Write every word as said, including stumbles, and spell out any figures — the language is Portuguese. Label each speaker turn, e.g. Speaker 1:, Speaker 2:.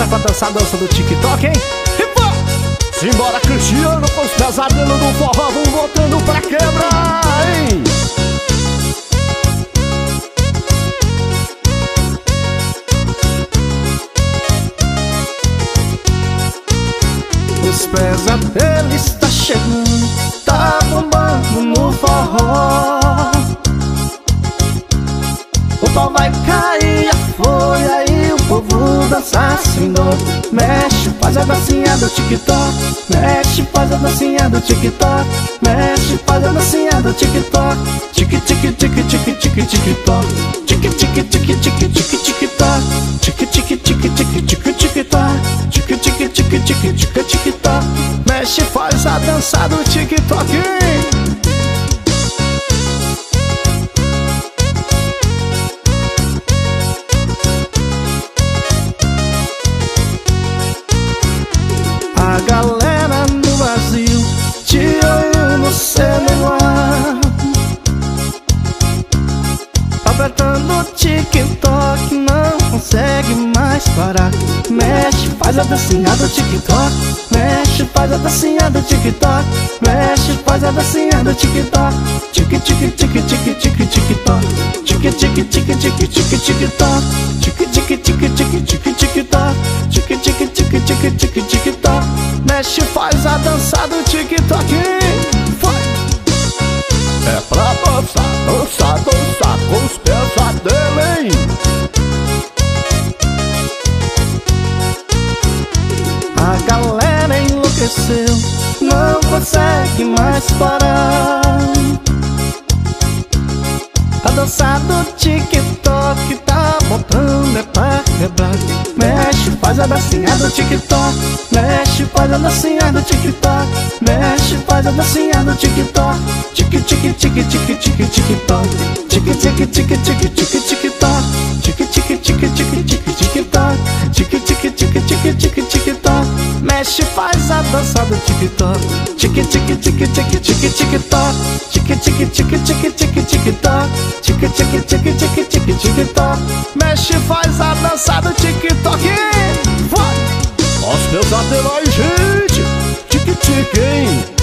Speaker 1: pra dançar a dança do TikTok, hein? E pô! Simbora, Cristiano, com os pesadelos do forró, vão voltando pra quebrar, hein? Os pesadelos está chegando, tá bombando no forró. O pau vai cair, a folha e o povo dança assim dó. Mexe, faz a dancinha do TikTok. Mexe, faz a dancinha do TikTok. Mexe, faz a dancinha do TikTok. Tique, tique, tique, tique, tique, TikTok. Tique, tique, tique, tique, tique, TikTok. Tique, tique, tique, tique, tique, TikTok. Tique, tique, tique, tique, tique, TikTok. Mexe, faz a dança do TikTok. A galera no Brasil, de olho no celular, apertando o TikTok, não consegue mais parar. Mexe, faz a dancinha do TikTok. Mexe, faz a dancinha do TikTok. Mexe, faz a dancinha do TikTok. Tique, tique, tique, tique, tique, TikTok. Tique, tique, tique, tique, tique, TikTok. Tique, tique, tique, tique, tique, TikTok. Tique, tique, tique, tique, tique, TikTok. Mexe, faz a dança do TikTok. Vai! É pra dançar, dançar, dançar com os pesadelos, hein? A galera enlouqueceu, não consegue mais parar. A dança do TikTok tá botando é pra quebrar. Mexe, faz a dancinha do TikTok. Mexe, faz a dancinha do TikTok. Mexe, faz a dancinha do TikTok. Tique, tique, tique, tique, tique, TikTok. Tique, tique, tique, tique, tique, TikTok. Tique, tique, tique, tique, tique, TikTok. Tique, tique, tique, tique, tique, TikTok. Mexe, faz a dança do TikTok. Tique, tique, tique, tique, tique, TikTok. Tique, tique, tique, tique, tique, TikTok. Tique, tique, tique, tique, tique, TikTok. Mexe, faz a dança do TikTok. Vai! Os pesadelos aí, gente! Tique, tique, hein?